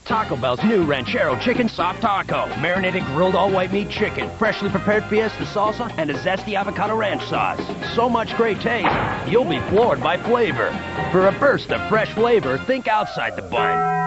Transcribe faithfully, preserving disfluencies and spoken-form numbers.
Taco Bell's new Ranchero Chicken Soft Taco. Marinated grilled all-white meat chicken, freshly prepared fiesta salsa, and a zesty avocado ranch sauce. So much great taste, you'll be floored by flavor. For a burst of fresh flavor, think outside the bun.